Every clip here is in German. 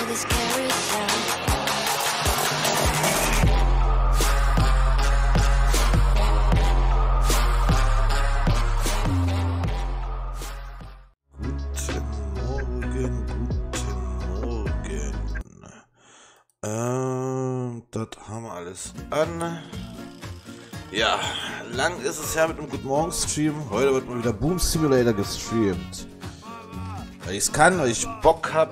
this carousel. Das haben wir alles an. Ja, lang ist es ja mit dem Good Morgen Stream. Heute wird mal wieder Boom Simulator gestreamt. Weil ich es kann, weil ich Bock hab.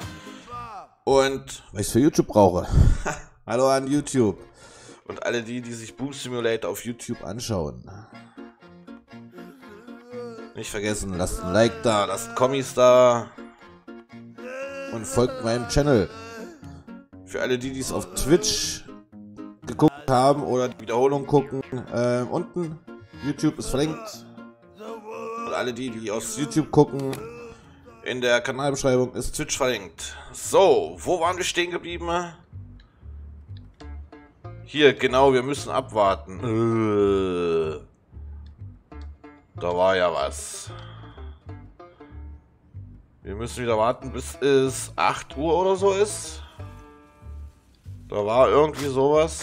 Und weil ich es für YouTube brauche. Hallo an YouTube. Und alle die sich Boom Simulator auf YouTube anschauen. Nicht vergessen, lasst ein Like da, lasst Kommis da. Und folgt meinem Channel. Für alle die es auf Twitch geguckt haben oder die Wiederholung gucken, unten, YouTube ist verlinkt. Und alle die aus YouTube gucken, in der Kanalbeschreibung ist Twitch verlinkt. So, wo waren wir stehen geblieben? Hier, genau, wir müssen abwarten. Da war ja was. Wir müssen wieder warten, bis es 8 Uhr oder so ist. Da war irgendwie sowas.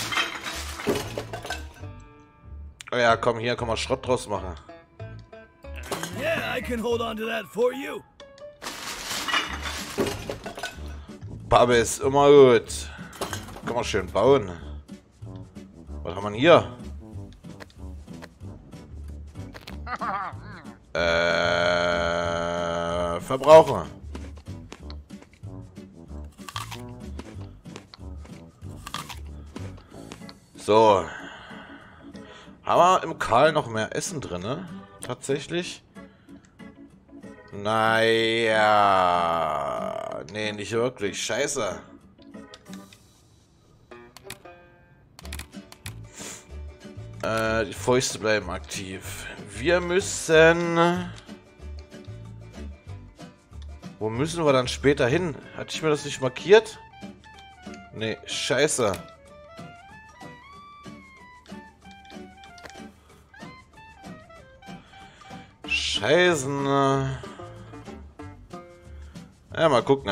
Oh ja, komm, hier kann man Schrott draus machen. Yeah, I can hold on to that for you. Babbe ist immer gut. Kann man schön bauen. Was haben wir hier? Verbraucher. So. Haben wir im Karl noch mehr Essen drin, ne? Tatsächlich? Naja. Nee, nicht wirklich. Scheiße. Die Fäuste bleiben aktiv. Wir müssen... Wo müssen wir dann später hin? Hatte ich mir das nicht markiert? Nee, scheiße. Scheißen. Ja, mal gucken.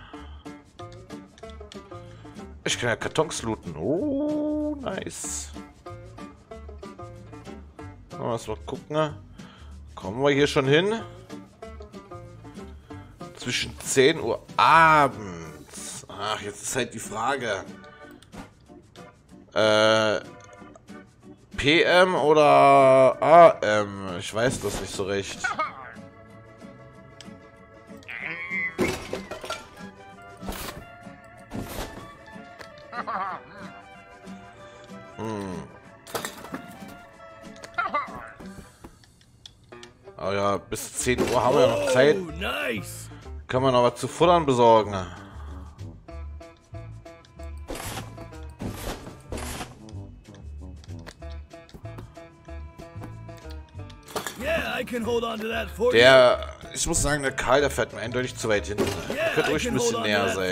Ich kann ja Kartons looten. Oh, nice. Mal gucken. Kommen wir hier schon hin? Zwischen 10 Uhr abends. Ach, jetzt ist halt die Frage. PM oder AM? Ich weiß das nicht so recht. Oh ja, bis 10 Uhr haben wir ja noch Zeit. Nice. Kann man noch was zu futtern besorgen. Ich muss sagen, der Karl, der fährt mir eindeutig zu weit hinten. Der könnte ruhig ein bisschen näher sein.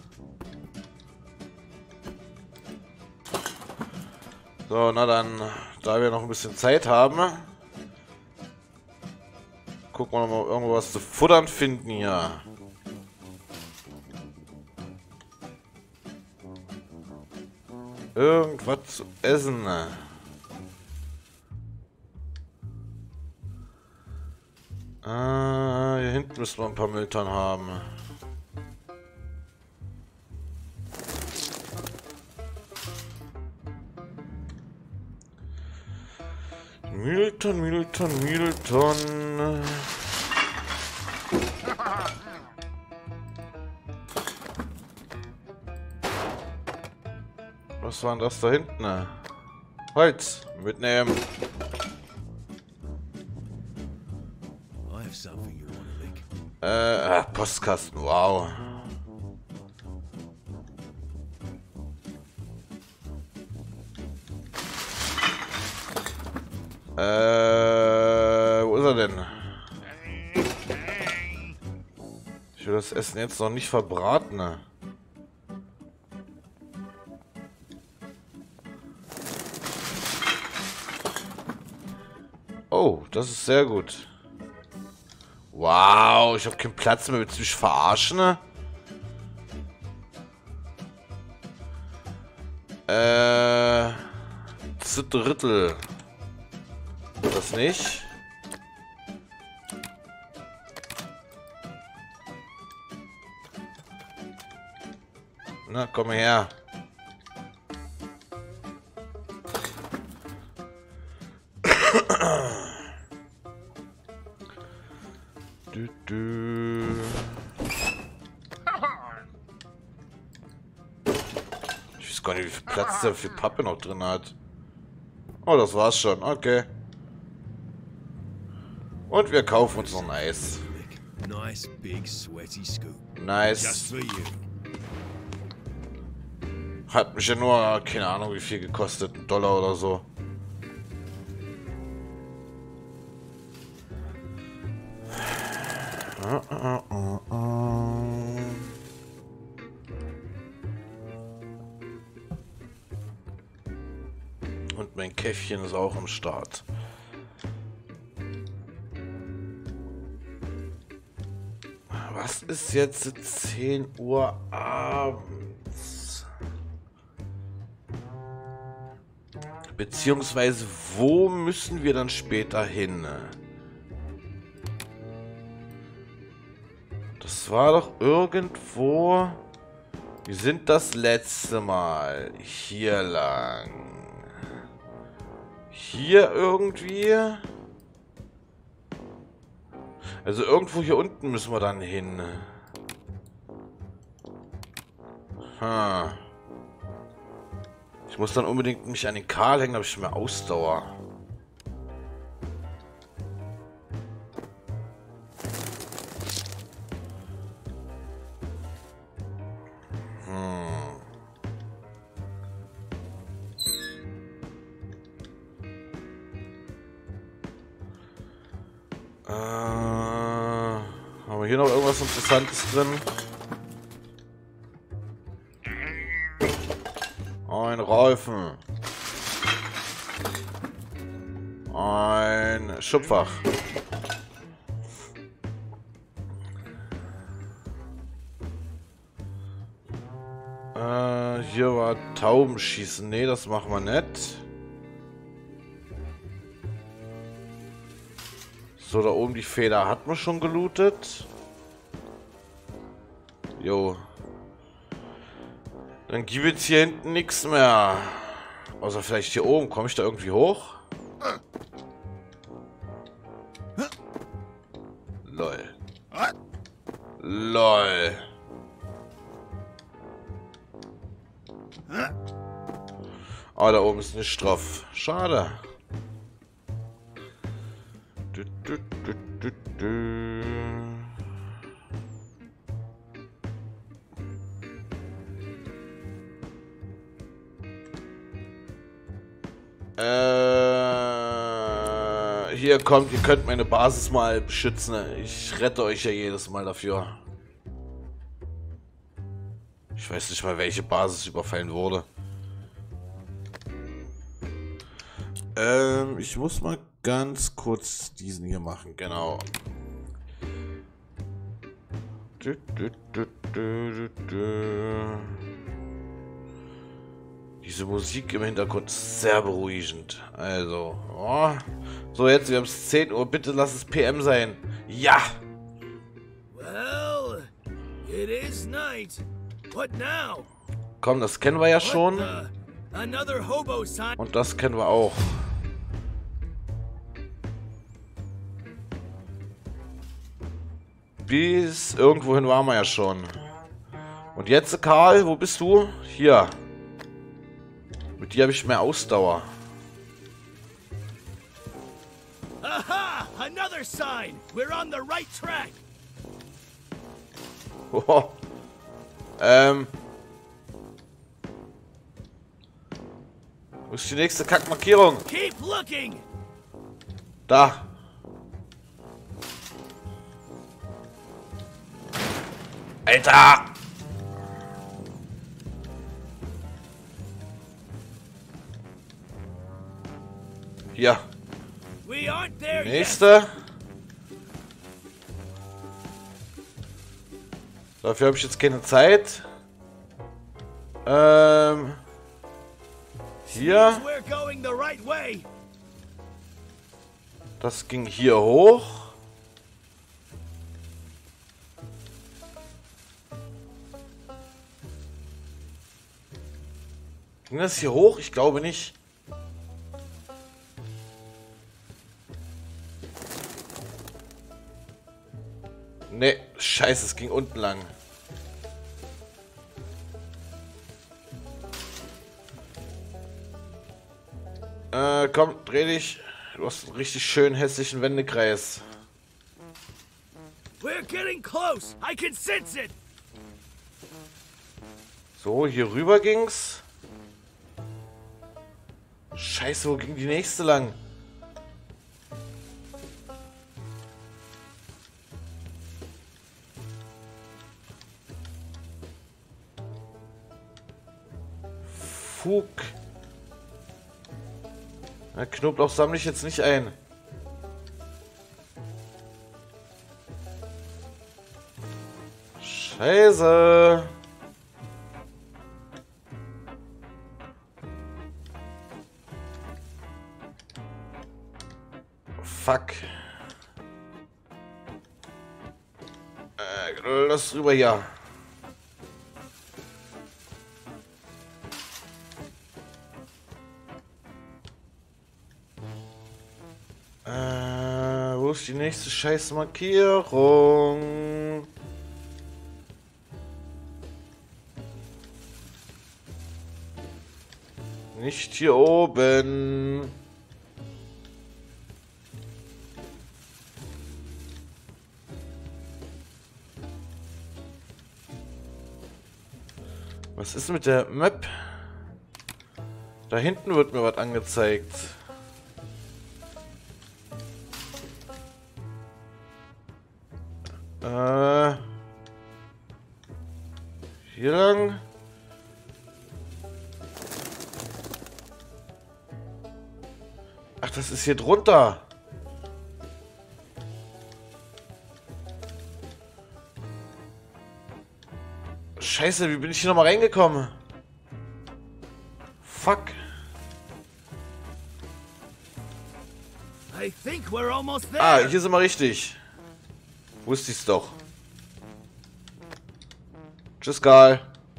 So, na dann, da wir noch ein bisschen Zeit haben, gucken wir mal, ob wir irgendwas zu futtern finden hier. Irgendwas zu essen. Hier hinten müssen wir ein paar Mülltonnen haben. Mülltonnen. Was war denn das da hinten? Holz mitnehmen. Postkasten, wow. Wo ist er denn? Ich will das Essen jetzt noch nicht verbraten. Oh, das ist sehr gut. Wow, ich habe keinen Platz mehr. Willst du mich verarschen? Drittel. Das nicht. Na, komm her. Ich weiß gar nicht, wie viel Platz der für Pappe noch drin hat. Oh, das war's schon. Okay. Und wir kaufen uns noch ein Eis. Nice big sweaty scoop. Just Nice. for you. Hat mich ja nur, keine Ahnung wie viel gekostet. $1 oder so. Und mein Käffchen ist auch am Start. Was ist jetzt 10 Uhr abends? Beziehungsweise, wo müssen wir dann später hin? Das war doch irgendwo... Wir sind das letzte Mal hier lang. Hier irgendwie? Also irgendwo hier unten müssen wir dann hin. Ich muss dann unbedingt mich an den Karl hängen, habe ich mehr Ausdauer. Haben wir hier noch irgendwas Interessantes drin? Ein Reifen. Ein Schubfach. Hier war Taubenschießen. Nee, das machen wir nicht. So, da oben die Feder hat man schon gelootet. Jo. Dann gibt es hier hinten nichts mehr. Außer vielleicht hier oben. Komme ich da irgendwie hoch? Lol. Lol. Ah, da oben ist nicht drauf. Schade. Hier kommt, ihr könnt meine Basis mal beschützen. Ich rette euch ja jedes Mal dafür. Ich weiß nicht mal, welche Basis überfallen wurde. Ich muss mal ganz kurz diesen hier machen, genau. Diese Musik im Hintergrund ist sehr beruhigend. Also, oh. So, jetzt, wir haben es 10 Uhr. Bitte lass es PM sein. Ja! Well, it is night. What now? Komm, das kennen wir ja schon. Another hobo sign. Und das kennen wir auch. Bis irgendwohin waren wir ja schon. Und jetzt, Karl, wo bist du? Hier. Mit dir habe ich mehr Ausdauer. Aha! Another sign. We're on the right track. Oh. Wo ist die nächste Kackmarkierung? Keep looking. Da. Alter! Hier. We aren't there yet. Nächste. Dafür habe ich jetzt keine Zeit. Hier. We're going the right way. Das ging hier hoch. Ging das hier hoch? Ich glaube nicht. Ne, scheiße, es ging unten lang. Komm, dreh dich. Du hast einen richtig schönen hässlichen Wendekreis. We're getting close. I can sense it. So, hier rüber ging's. Scheiße, wo ging die nächste lang? Fug. Na, Knoblauch sammle ich jetzt nicht ein. Scheiße. Fuck. Lass rüber hier. Wo ist die nächste scheiß Markierung? Nicht hier oben. Was ist mit der Map? Da hinten wird mir was angezeigt. Hier lang. Ach, das ist hier drunter. Scheiße, wie bin ich hier nochmal reingekommen? Fuck. I think we're almost there. Ah, hier sind wir richtig. Wusste ich's doch. Tschüss, Karl.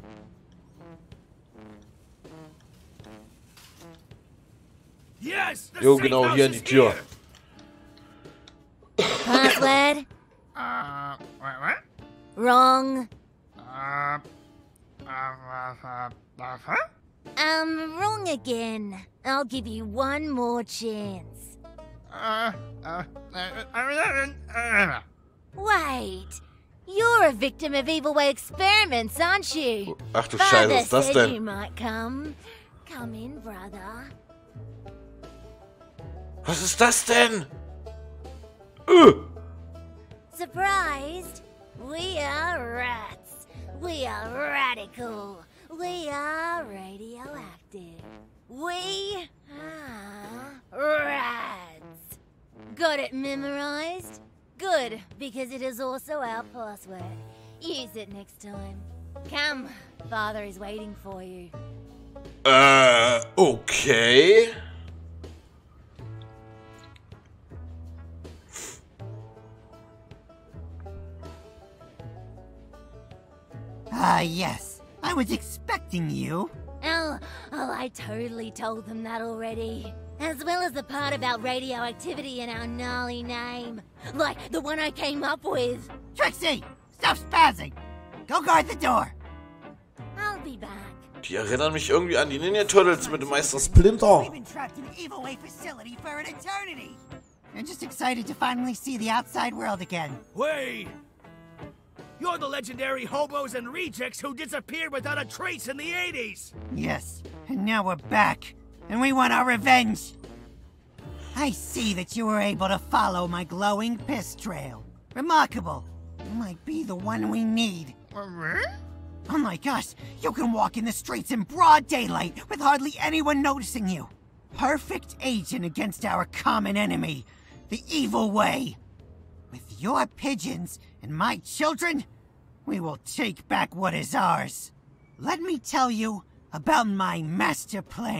Yes, the Jo, safe genau, house hier an is die Tür. here. Password? What? Wrong. Wrong again. I'll give you one more chance. Wait. You're a victim of Evil Way experiments, aren't you? Ach du Scheiße, was ist das said you denn? might come. Come in, brother. Was ist das denn? Surprised? We are rats. We are radical. We are radioactive. We are rats. Got it memorized? Good, because it is also our password. Use it next time. Come, Father is waiting for you. Okay. Yes. I was expecting you. Oh, I totally told them that already. As well as the part about radioactivity in our gnarly name. Like the one I came up with. Trixie! Stop spazzing! Go guard the door! I'll be back. Die erinnern mich irgendwie an die Ninja Turtles mit dem Meister Splinter. We've been trapped in an Evil Way facility for an eternity! I'm just excited to finally see the outside world again. Wait! You're the legendary hobos and rejects who disappeared without a trace in the 80s! Yes, and now we're back, and we want our revenge! I see that you were able to follow my glowing piss trail. Remarkable. You might be the one we need. Oh my gosh, you can walk in the streets in broad daylight with hardly anyone noticing you. Perfect agent against our common enemy, the Evil Way. With your pigeons and my children, we will take back what is ours. Let me tell you about my master plan.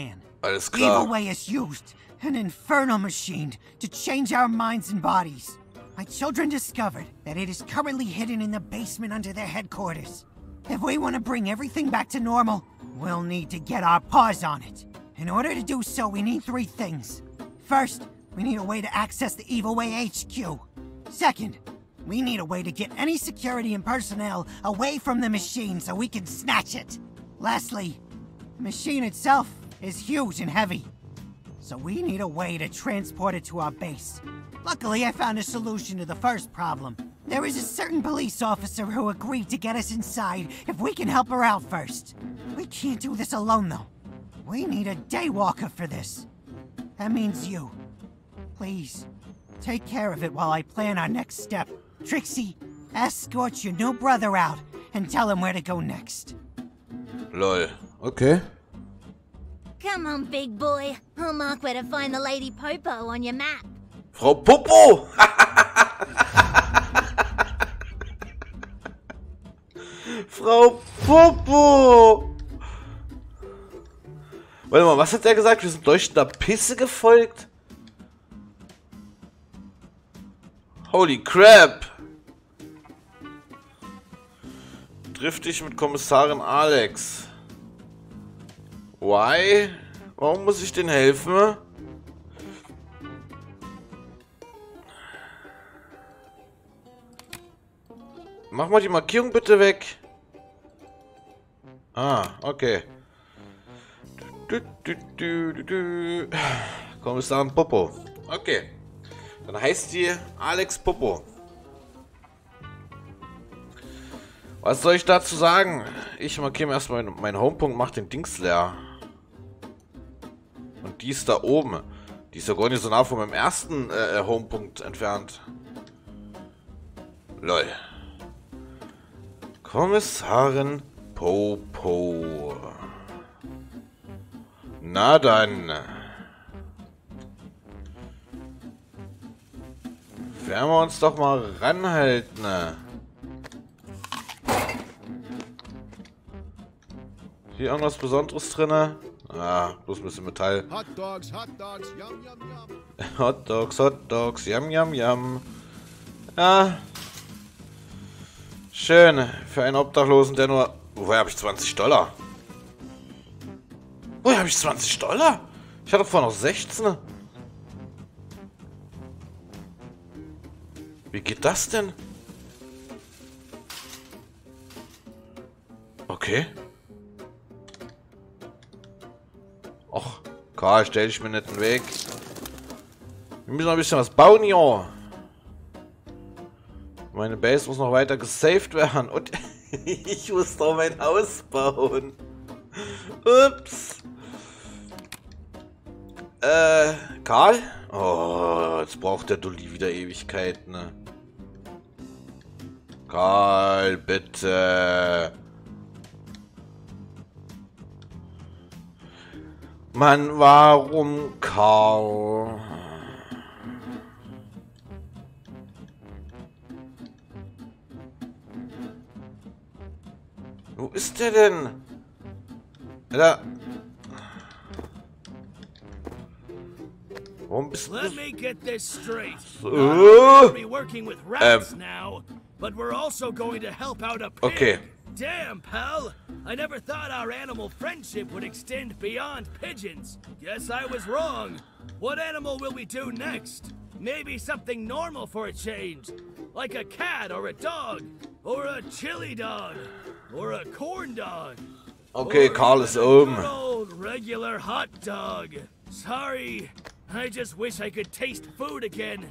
Alles Evil klar. Way is used, an infernal machine, to change our minds and bodies. My children discovered that it is currently hidden in the basement under their headquarters. If we want to bring everything back to normal, we'll need to get our paws on it. In order to do so, we need 3 things. First, we need a way to access the Evil Way HQ. Second, we need a way to get any security and personnel away from the machine so we can snatch it. Lastly, the machine itself is huge and heavy, so we need a way to transport it to our base. Luckily, I found a solution to the first problem. There is a certain police officer who agreed to get us inside if we can help her out first. We can't do this alone, though. We need a daywalker for this. That means you. Please, take care of it while I plan our next step. Trixie, escort your new brother out and tell him where to go next. Lol. Okay. Come on, big boy. I'll mark where to find the Lady Popo on your map. Frau Popo! Frau Popo! Warte mal, was hat der gesagt? Wir sind leuchtender Pisse gefolgt? Holy crap! Triff dich mit Kommissarin Alex. Why? Warum muss ich denen helfen? Mach mal die Markierung bitte weg. Ah, okay. Kommissarin Popo. Okay. Dann heißt die Alex Popo. Was soll ich dazu sagen? Ich markiere mir erstmal meinen Homepunkt, mach den Dings leer. Und die ist da oben. Die ist ja gar nicht so nah von meinem ersten Homepunkt entfernt. Lol. Kommissarin Popo. Na dann. Werden wir uns doch mal ranhalten. Hier irgendwas Besonderes drin? Ah, bloß ein bisschen Metall. Hot dogs, yum, yum, yum. Hot Dogs, yum, yum, yum. Ja. Schön. Für einen Obdachlosen, der nur... Woher habe ich $20? Woher habe ich $20? Ich hatte vorher noch 16. Wie geht das denn? Okay. Och, Karl, stell dich mir nicht in den Weg. Wir müssen noch ein bisschen was bauen, ja. Meine Base muss noch weiter gesaved werden. Und ich muss doch mein Haus bauen. Ups. Karl? Oh, jetzt braucht der Dulli wieder Ewigkeiten, ne? Karl, bitte. Mann, warum Karl? Wo ist der denn? Alter. Warum bist du... Let me get this straight. So. We'll be working with rats now, but we're also going to help out a pig. Okay. Damn, pal. I never thought our animal friendship would extend beyond pigeons. Guess I was wrong. What animal will we do next? Maybe something normal for a change. Like a cat or a dog. Or a chili dog. Or a corn dog. Okay, Or Karl ist even a oben. good old regular hot dog. Sorry. I just wish I could taste food again.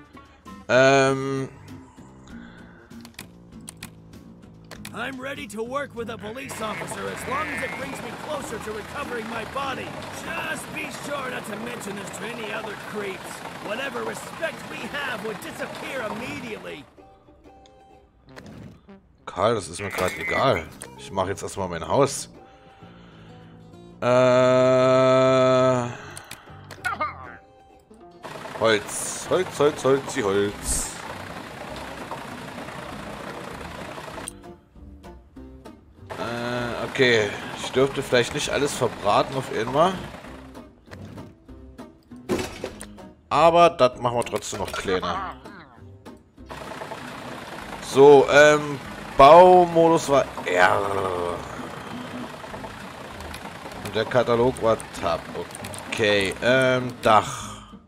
I'm ready to work with a police officer as long as it brings me closer to recovering my body. Just be sure not to mention this to any other creeps. Whatever respect we have would disappear immediately. Karl, das ist mir gerade egal. Ich mache jetzt erstmal mein Haus. Holz. Holz. Okay. Ich dürfte vielleicht nicht alles verbraten auf einmal. Aber das machen wir trotzdem noch kleiner. So, Baumodus war R. Und der Katalog war Tab. Okay, Dach.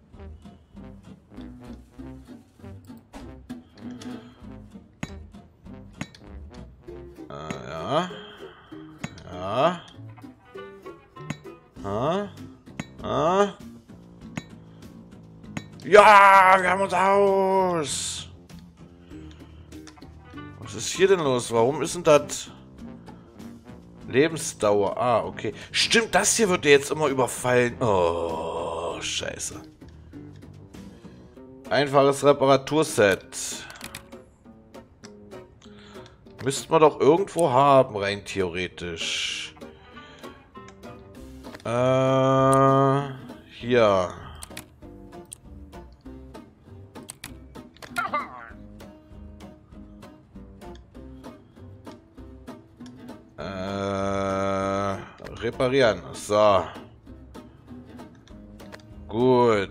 Ja. Ja. Ja, wir haben unser Haus. Was ist hier denn los? Warum ist denn das? Lebensdauer. Ah, okay. Stimmt, das hier wird jetzt immer überfallen. Oh, scheiße. Einfaches Reparaturset. Müsste man doch irgendwo haben, rein theoretisch. Hier. Reparieren. So. Gut.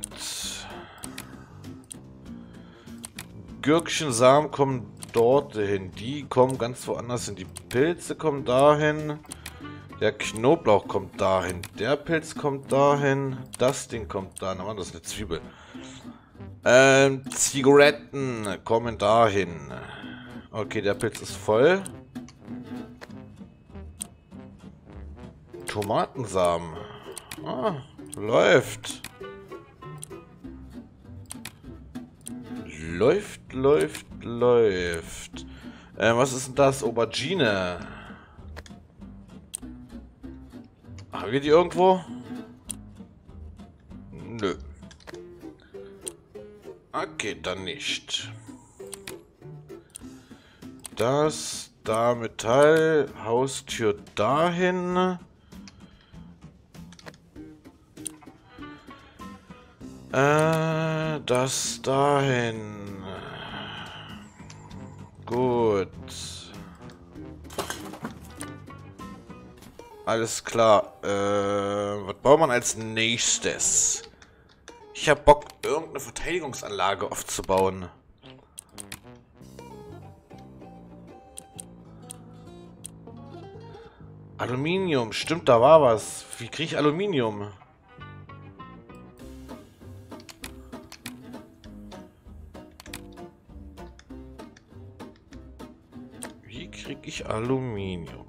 Gürkchensamen kommen dorthin. Die kommen ganz woanders hin. Die Pilze kommen dahin. Der Knoblauch kommt dahin. Der Pilz kommt dahin. Das Ding kommt dahin. Aber das ist eine Zwiebel. Zigaretten kommen dahin. Okay, der Pilz ist voll. Tomatensamen. Ah, läuft. Läuft. Was ist denn das? Aubergine. Haben wir die irgendwo? Nö. Okay, dann nicht. Das, da Metall, Haustür dahin. Das dahin. Gut. Alles klar. Was baut man als nächstes? Ich hab Bock, irgendeine Verteidigungsanlage aufzubauen. Aluminium. Stimmt, da war was. Wie kriege ich Aluminium? Kriege ich Aluminium.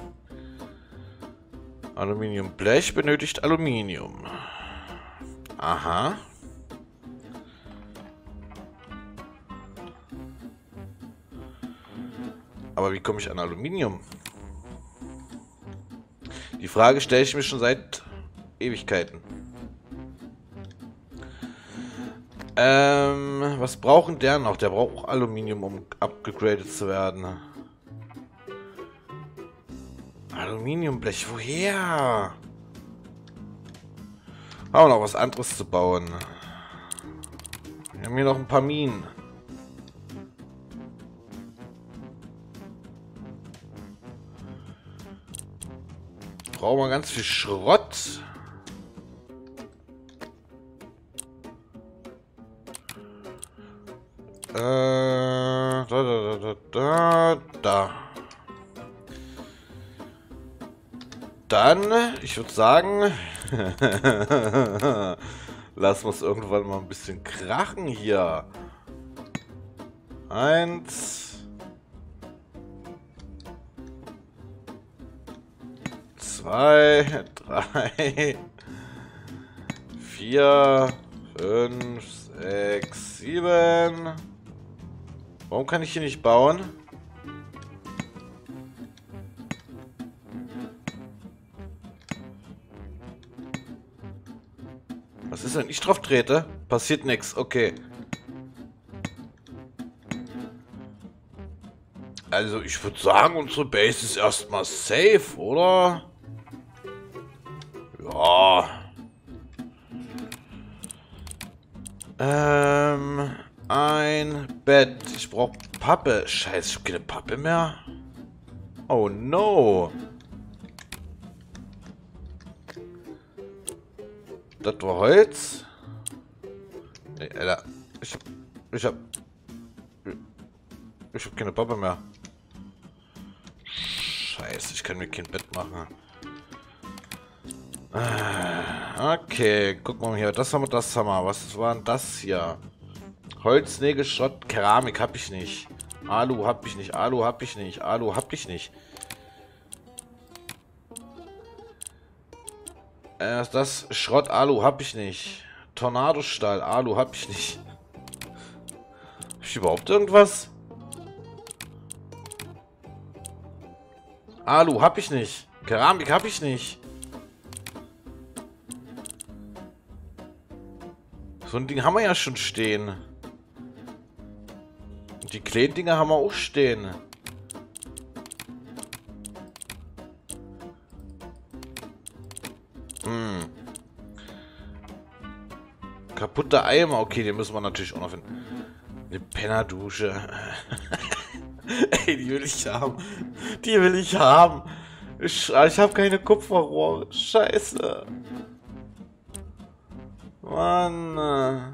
Aluminiumblech benötigt Aluminium. Aha. Aber wie komme ich an Aluminium? Die Frage stelle ich mir schon seit Ewigkeiten. Was brauchen der noch? Der braucht auch Aluminium, um upgegradet zu werden. Aluminiumblech, woher? Haben wir noch was anderes zu bauen? Wir haben hier noch ein paar Minen. Brauchen wir ganz viel Schrott. Da. Dann, ich würde sagen, lassen wir es irgendwann mal ein bisschen krachen hier. 1, 2, 3, 4, 5, 6, 7. Warum kann ich hier nicht bauen? Was ist, wenn ich drauf trete? Passiert nichts. Okay. Also ich würde sagen, unsere Base ist erstmal safe, oder? Ja. Ein Bett. Ich brauche Pappe. Scheiße, ich habe keine Pappe mehr. Oh no. Das war Holz. Nee, Alter. Ich hab keine Bombe mehr. Scheiße, ich kann mir kein Bett machen. Okay, guck mal hier. Das haben wir, das haben wir. Was war denn das hier? Holz, Nägel, Schrott, Keramik hab ich nicht. Alu hab ich nicht. Alu hab ich nicht. Alu hab ich nicht. Das Schrott, Alu hab ich nicht. Tornadostahl, Alu hab ich nicht. Hab ich überhaupt irgendwas? Alu hab ich nicht. Keramik hab ich nicht. So ein Ding haben wir ja schon stehen. Und die kleinen Dinger haben wir auch stehen. Kaputter Eimer. Okay, den müssen wir natürlich auch noch finden. Eine Pennerdusche. Ey, die will ich haben. Die will ich haben. Ich habe keine Kupferrohre. Scheiße. Mann.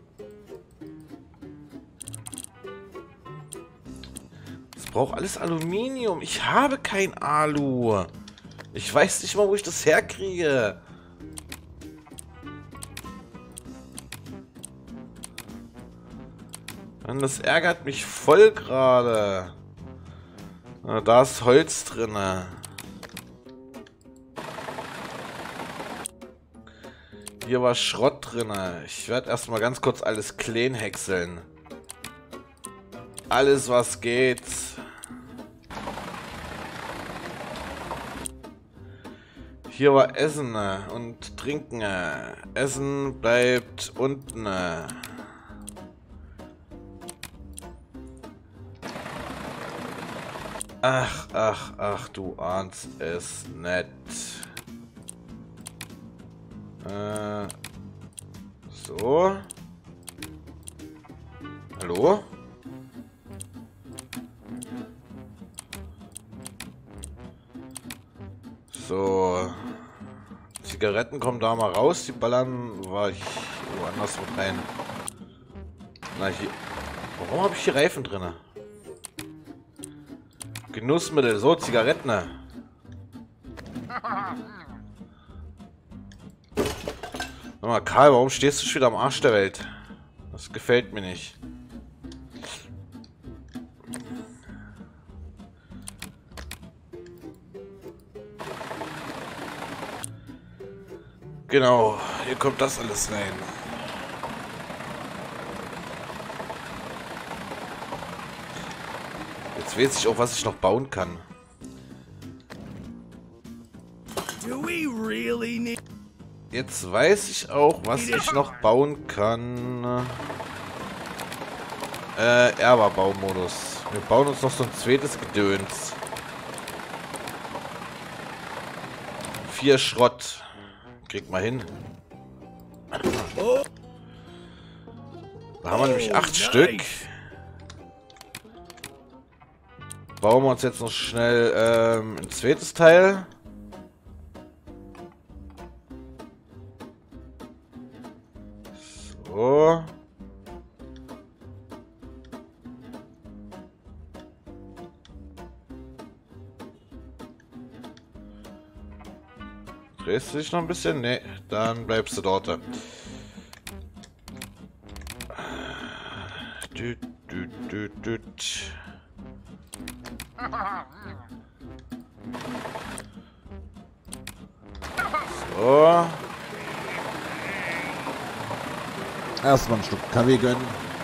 Das braucht alles Aluminium. Ich habe kein Alu. Ich weiß nicht mal, wo ich das herkriege. Mann, das ärgert mich voll gerade. Da ist Holz drin. Hier war Schrott drin. Ich werde erstmal ganz kurz alles clean häckseln. Alles, was geht. Hier war Essen und Trinken. Essen bleibt unten. Ach, du ahnst es nicht. So. Hallo? So. Zigaretten kommen da mal raus. Die ballern war ich woanders mit rein. Na, hier. Warum habe ich hier Reifen drin? Genussmittel. So, Zigaretten. Sag mal, Karl, warum stehst du schon wieder am Arsch der Welt? Das gefällt mir nicht. Genau, hier kommt das alles rein. Jetzt weiß ich auch, was ich noch bauen kann. Jetzt weiß ich auch, was ich noch bauen kann. Erber-Baumodus. Wir bauen uns noch so ein zweites Gedöns. 4 Schrott. Krieg mal hin. Da haben wir nämlich 8 Stück. Bauen wir uns jetzt noch schnell ein zweites Teil. So. Drehst du dich noch ein bisschen? Nee, dann bleibst du dort. So. Erstmal ein Stück Kaffee gönnen.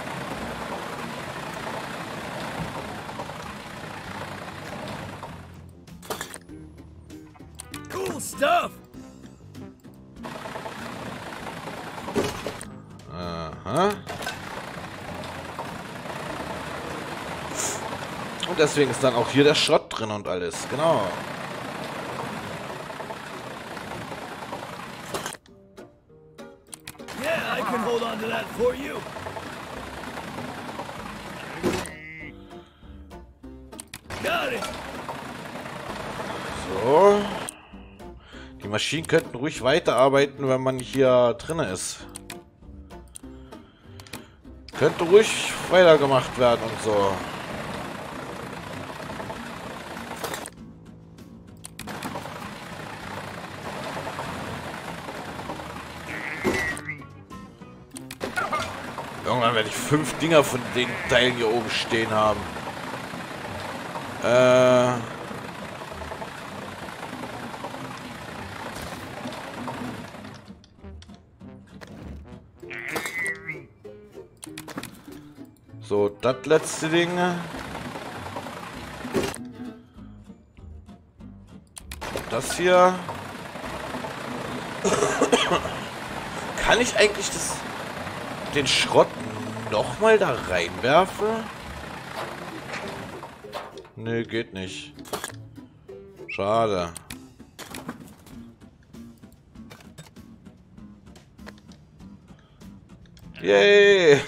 Cool stuff. Aha. Und deswegen ist dann auch hier der Schrott drin und alles. Genau. Yeah, I can hold on to that for you. Got it. So. Die Maschinen könnten ruhig weiterarbeiten, wenn man hier drin ist. Könnte ruhig weitergemacht werden und so. Irgendwann werde ich 5 Dinger von den Teilen hier oben stehen haben. So, das letzte Ding. Das hier. Kann ich eigentlich den Schrott nochmal da reinwerfen? Nee, geht nicht. Schade. Yay!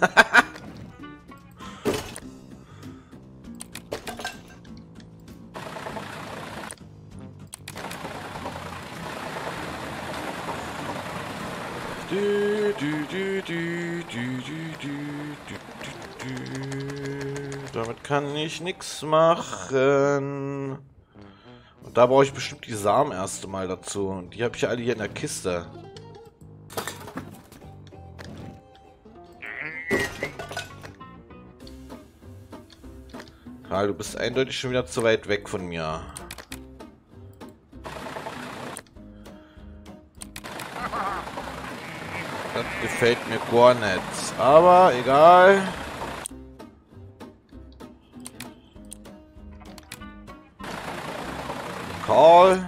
Damit kann ich nichts machen. Und da brauche ich bestimmt die Samen erst mal dazu. Und die habe ich ja alle hier in der Kiste. Karl, du bist eindeutig schon wieder zu weit weg von mir. Das gefällt mir gar nicht. Aber egal. Karl.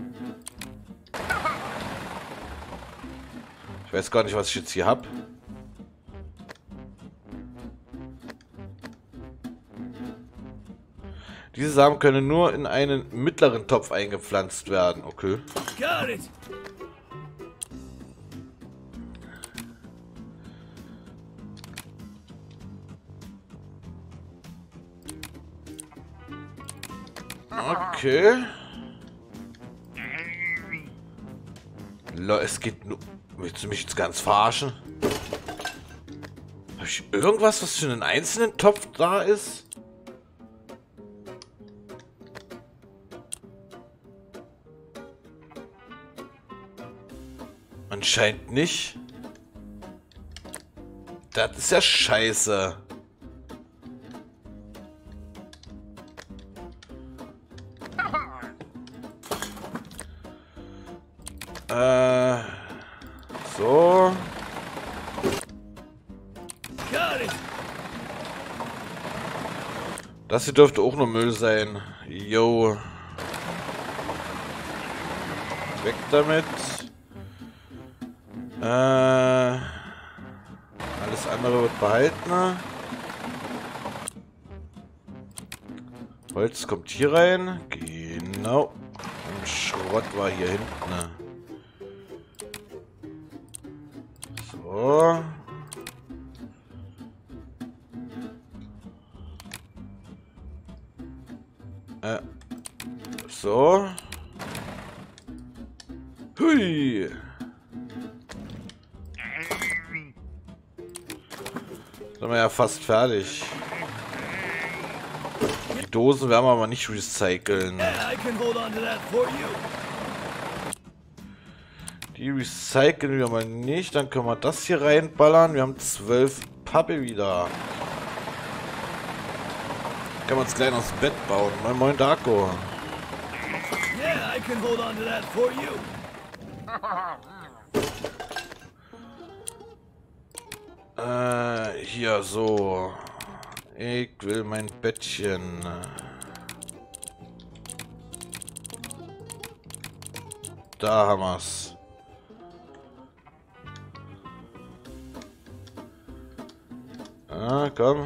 Ich weiß gar nicht, was ich jetzt hier habe. Diese Samen können nur in einen mittleren Topf eingepflanzt werden. Okay. Got it. Okay. Es geht nur... Willst du mich jetzt ganz verarschen? Habe ich irgendwas, was für einen einzelnen Topf da ist? Anscheinend nicht. Das ist ja scheiße. So. Das hier dürfte auch nur Müll sein. Yo. Weg damit. Alles andere wird behalten. Holz kommt hier rein. Genau. Und Schrott war hier hinten. So. So. Hui. Sind wir ja fast fertig. Die Dosen werden wir aber nicht recyceln. Die recyceln wir mal nicht. Dann können wir das hier reinballern. Wir haben 12 Pappe wieder. Können wir uns gleich noch das Bett bauen. Moin moin Darko. Yeah, I can hold on to that for you. Hier so. Ich will mein Bettchen. Da haben wir's. Ah, komm.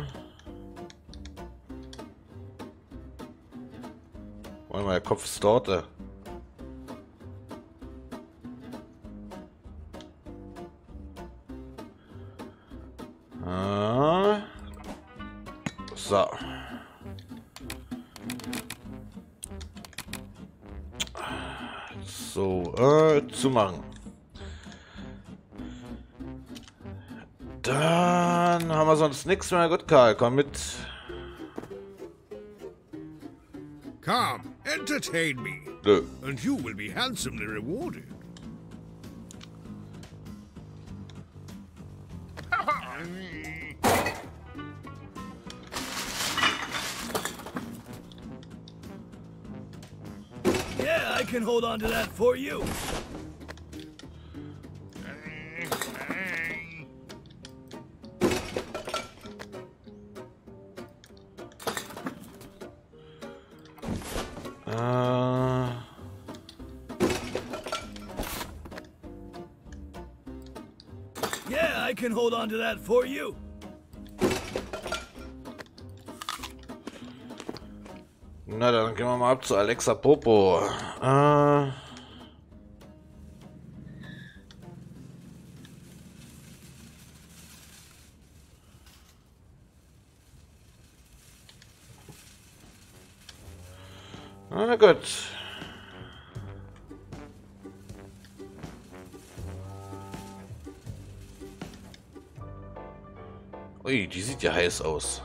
Warte mal, der Kopf ist dort. So. So, zumachen. Dann Dann haben wir sonst nichts mehr. Gut, Karl, komm mit. Come, entertain me, Nö. and you will be handsomely rewarded. Yeah, I can hold on to that for you. Yeah, I can hold on to that for you. Na, dann gehen wir mal ab zu Alexa Popo. Na gut. Ui, die sieht ja heiß aus.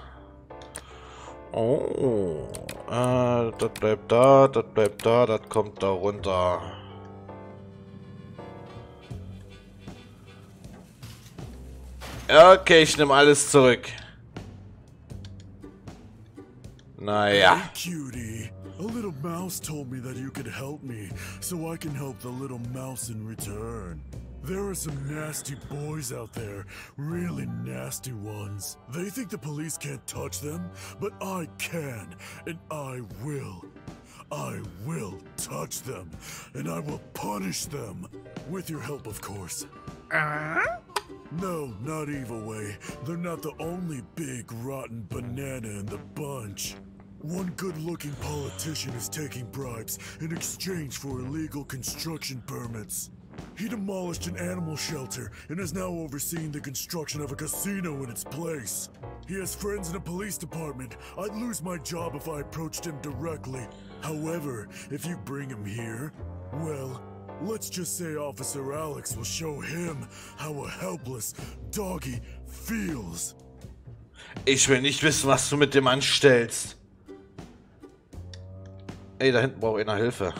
Oh, das bleibt da, das kommt da runter. Okay, ich nehme alles zurück. Naja. Hey, cutie. A little mouse told me that you could help me, so I can help the little mouse in return. There are some nasty boys out there, really nasty ones. They think the police can't touch them, but I can, and I will. I will touch them, and I will punish them. With your help, of course. No, not Evil Way. They're not the only big, rotten banana in the bunch. One good-looking politician is taking bribes in exchange for illegal construction permits. He demolished an animal shelter and is now overseeing the construction of a casino in its place. He has friends in a police department. I'd lose my job if I approached him directly. However, if you bring him here, well, let's just say Officer Alex will show him how a helpless doggy feels. Ich will nicht wissen, was du mit dem anstellst. Ey, da hinten braucht einer Hilfe.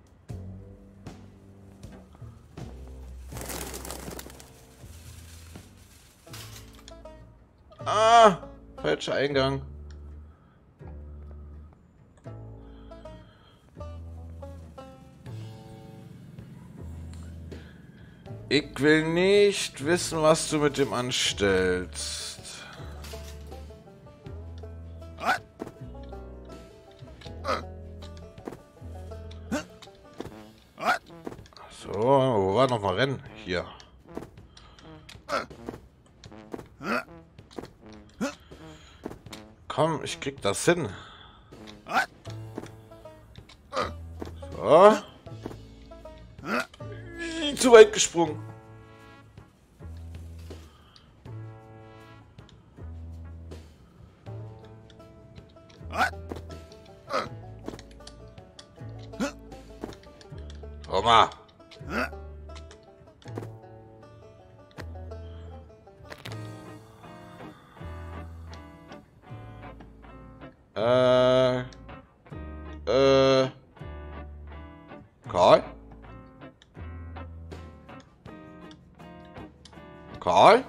Ah, falscher Eingang. Ich will nicht wissen, was du mit dem anstellst. So, wo war noch mal Rennen? Hier. Komm, ich krieg das hin. So. Zu weit gesprungen. Komm mal. Karl? Karl?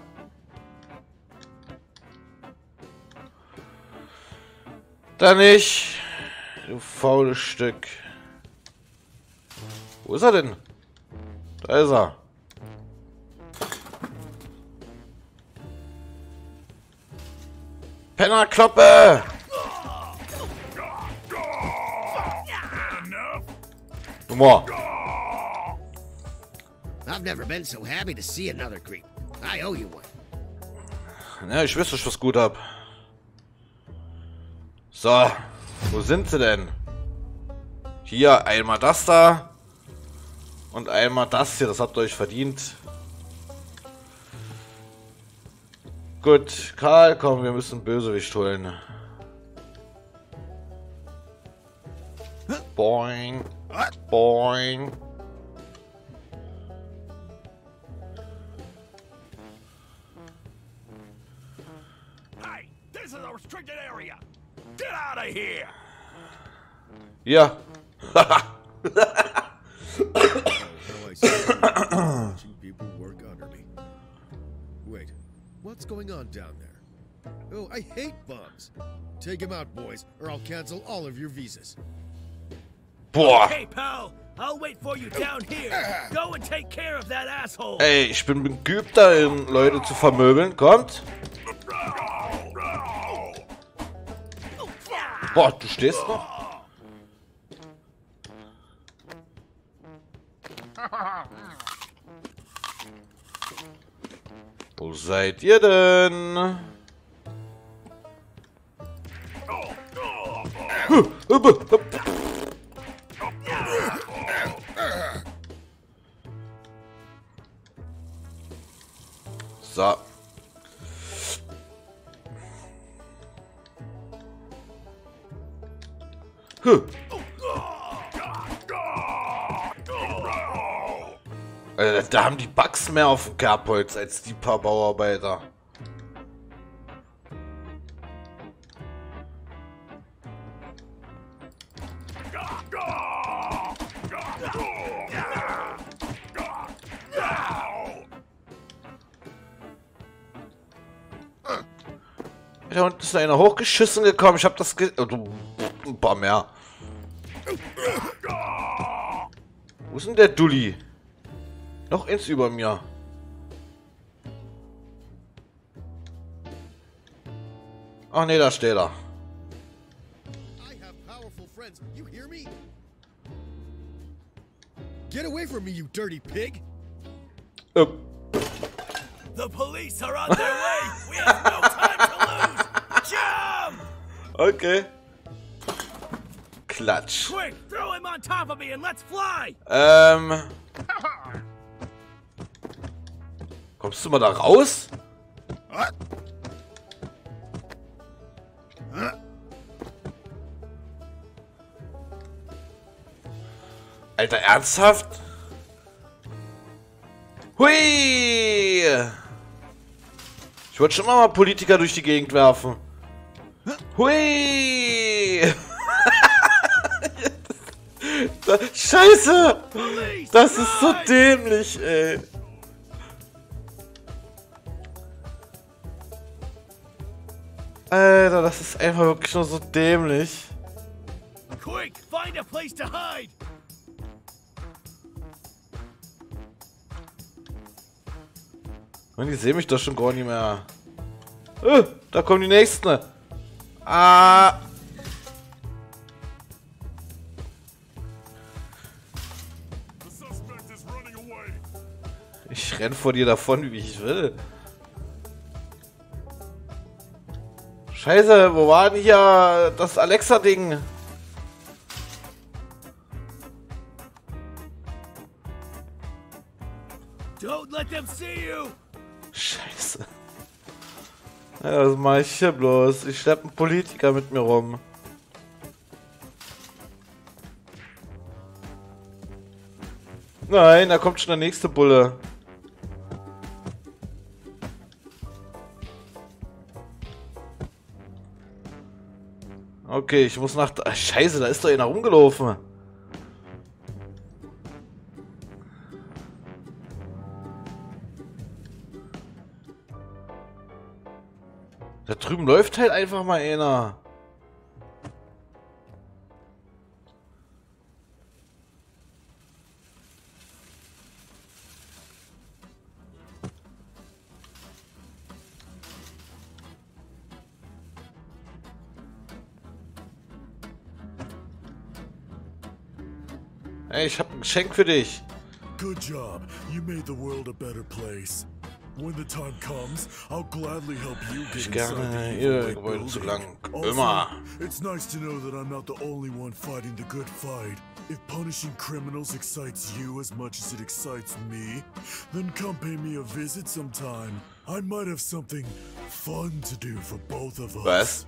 Da nicht, du faules Stück. Wo ist er denn? Da ist er. Pennerkloppe! Nummer. I've never been so happy to see another creep. I owe you one. Ja, ich wüsste, ich was gut hab. So, wo sind sie denn? Hier, einmal das da. Und einmal das hier, das habt ihr euch verdient. Gut, Karl, komm, wir müssen Bösewicht holen. Boing. Boing. restricted area. Get out of here. Ja. How I see watching people work under me. Wait, what's going on down there? Oh, I hate bums. Take him out, boys, or I'll cancel all of your visas. Boah. Hey, pal. I'll wait for you down here. Go and take care of that asshole. Ey, ich bin geübt darin, Leute zu vermöbeln. Kommt. Boah, du stehst noch? Wo seid ihr denn? So. Da haben die Bugs mehr auf dem Kerbholz als die paar Bauarbeiter. Da unten ist einer hochgeschissen gekommen. Ich hab das ein paar mehr. Wo ist denn der Dulli? Noch eins über mir. Ach nee, da steht er. I have powerful friends. You hear me? Get away from me, you dirty pig! The police are on their way. We have no time to lose. Jump! Okay. Klatsch. Quick, throw him on top of me and let's fly. Kommst du mal da raus? Alter, ernsthaft? Hui! Ich wollte schon mal Politiker durch die Gegend werfen. Hui! Scheiße! Das ist so dämlich, ey. Alter, das ist einfach wirklich nur so dämlich. Quick, find a place to hide. Und die sehen mich doch schon gar nicht mehr. Da kommen die nächsten. Ah. Ich renn vor dir davon, wie ich will. Scheiße, wo war denn hier das Alexa-Ding? Don't let them see you. Scheiße. Ja, was mach ich hier bloß? Ich schlepp einen Politiker mit mir rum. Nein, da kommt schon der nächste Bulle. Okay, ich muss nach... Ach, Scheiße, da ist doch einer rumgelaufen. Da drüben läuft halt einfach mal einer. Hey, ich hab ein Geschenk für dich. Good job. You made the world a better place. When the time comes, I'll gladly help you get inside the Ihr evil Gebäude zu lang. building. Immer. Also, it's nice to know that I'm not the only one fighting the good fight. If punishing criminals excites you as much as it excites me, then come pay me a visit sometime. I might have something fun to do for both of us. Was?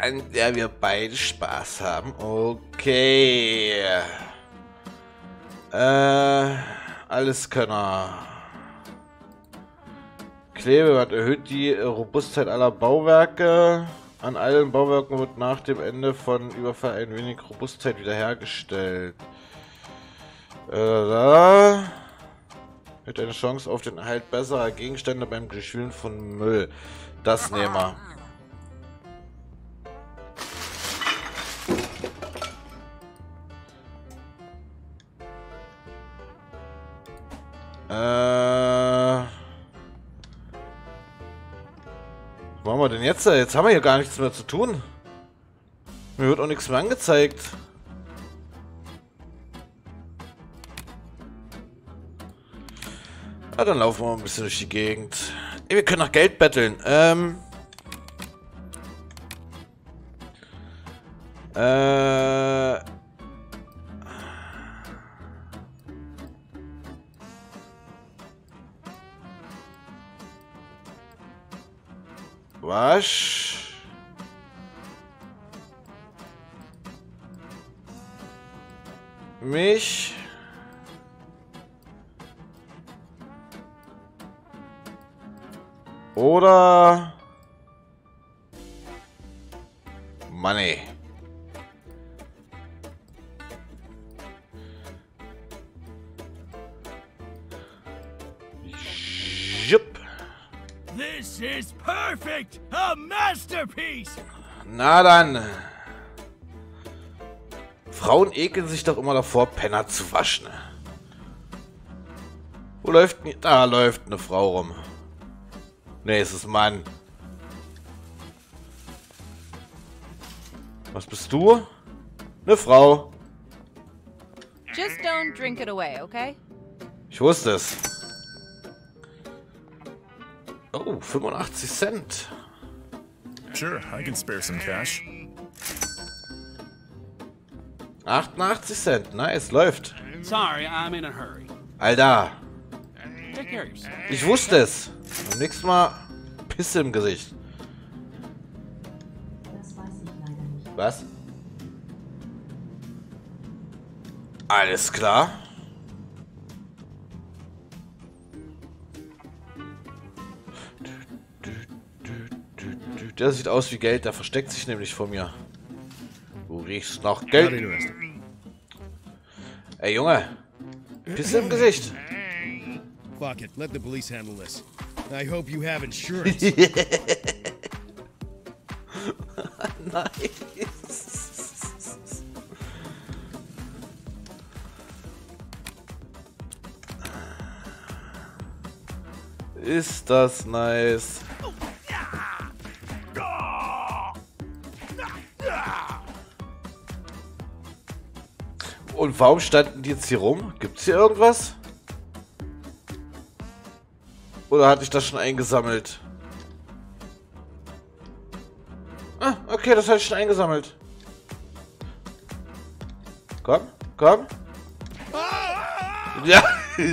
an der wir beide Spaß haben. Okay. Alleskönner. Klebeband erhöht die Robustheit aller Bauwerke. An allen Bauwerken wird nach dem Ende von Überfall ein wenig Robustheit wiederhergestellt. Hat eine Chance auf den Erhalt besserer Gegenstände beim Durchwühlen von Müll. Das nehmen wir. Was machen wir denn jetzt? Jetzt haben wir hier gar nichts mehr zu tun. Mir wird auch nichts mehr angezeigt. Ah, dann laufen wir mal ein bisschen durch die Gegend. Ey, wir können nach Geld betteln. Wasch. Mich. Oder Money. Jupp. This is perfect! A masterpiece! Na dann. Frauen ekeln sich doch immer davor, Penner zu waschen. Wo läuft denn... Da läuft eine Frau rum. Nee, es ist ein Mann. Was bist du? Eine Frau. Just don't drink it away, okay? Ich wusste es. Oh, 85 Cent. Sure, I can spare some cash. 88 Cent. Nice, läuft. Sorry, I'm in a hurry. Alter. Take care of yourself. Ich wusste es. Beim nächsten Mal Pisse im Gesicht. Was? Alles klar. Der sieht aus wie Geld, der versteckt sich nämlich vor mir. Du riechst nach Geld. Ey Junge, Pisse im Gesicht. Fuck it, let the police handle this. I hope you have insurance. Nice. Ist das nice. Und warum standen die jetzt hier rum? Gibt's hier irgendwas? Oder hatte ich das schon eingesammelt? Ah, okay, das hatte ich schon eingesammelt. Komm, komm. Ja.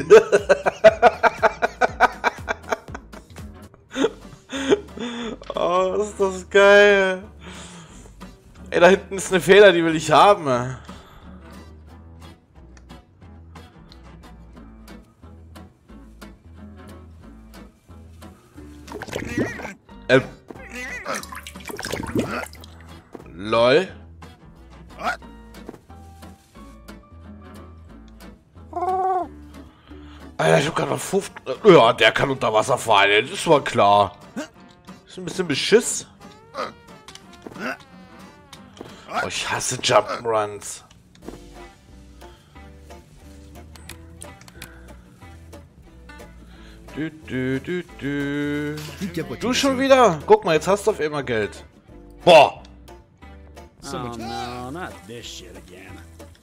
Oh, ist das geil. Ey, da hinten ist eine Feder, die will ich haben. LOL. Alter, ich hab gerade noch 5. Ja, der kann unter Wasser fallen, das war klar. Ist ein bisschen Beschiss. Oh, ich hasse Jump'n'Runs. Du schon wieder? Guck mal, jetzt hast du auf einmal Geld. Boah! Oh no, not this shit again.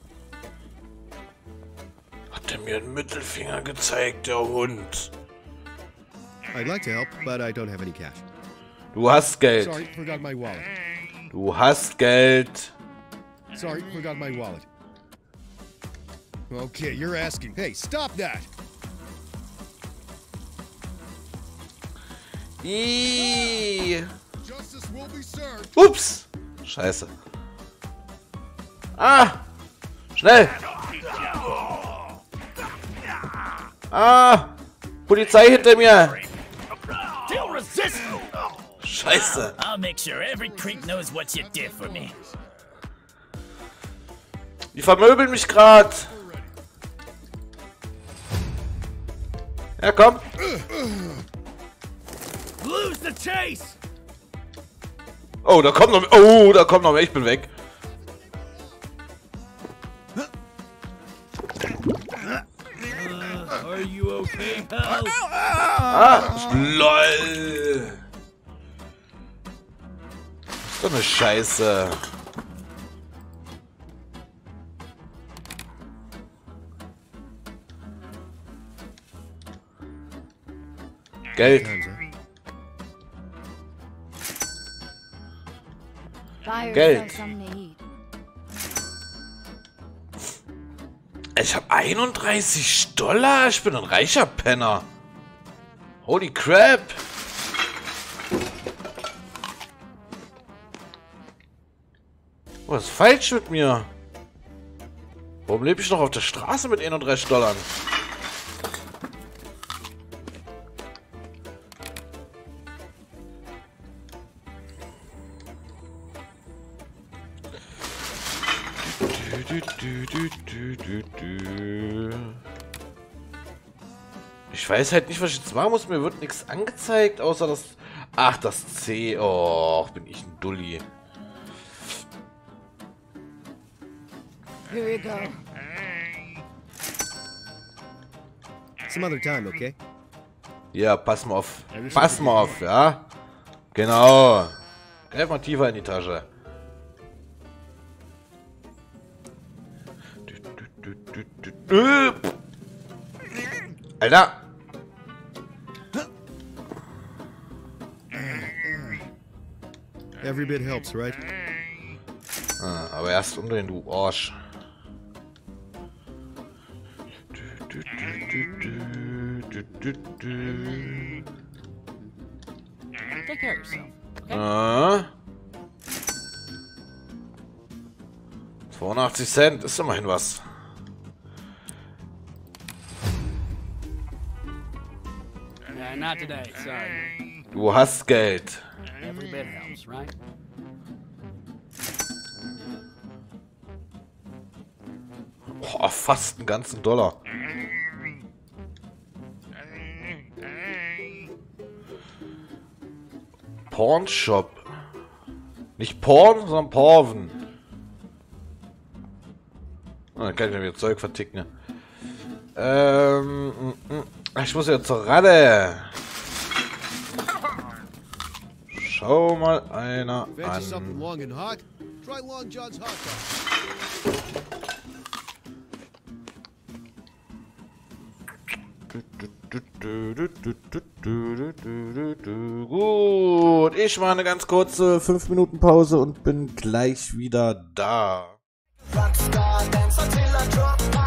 Hat er mir einen Mittelfinger gezeigt, der Hund. I'd like to help, but I don't have any cash. Du hast Geld. Sorry, forgot my wallet. Du hast Geld. Sorry, forgot my wallet. Okay, you're asking. Hey, stop that! Justice will be served. Ups! Scheiße. Ah! Schnell! Ah! Polizei hinter mir! Scheiße! I'll make sure every creep knows what you did for me. Die vermöbeln mich grad! Ja, komm! Lose the chase! Oh, da kommt noch... Oh, da kommt noch mehr. Ich bin weg. Are you okay, pal? Ah! LOL! So eine Scheiße. Geld. Geld. Ich habe $31. Ich bin ein reicher Penner. Holy crap. Was ist falsch mit mir? Warum lebe ich noch auf der Straße mit $31? Ich weiß halt nicht, was ich jetzt machen muss. Mir wird nichts angezeigt, außer das... Ach, das C. Oh, bin ich ein Dulli. Here you go. Some other time, okay? Ja, pass mal auf. Pass mal auf, ja? Genau. Greif mal tiefer in die Tasche. Alter! Every bit helps, right? Ah, aber erst umdrehen, du Arsch. Take care of yourself. Okay? Ah. 82 Cent ist immerhin was. Not today, sorry. Du hast Geld. Every bit helps, right? Boah, fast einen ganzen $1. Pornshop. Nicht Porn, sondern Porven. Ah, dann kann ich mir wieder Zeug verticken. Ich muss ja zur Ratte. Schau mal einer Fancy something an. long and hot? Try Long John's hot dog. Gut, ich mache eine ganz kurze 5 Minuten Pause und bin gleich wieder da. Rockstar, dance until I drop.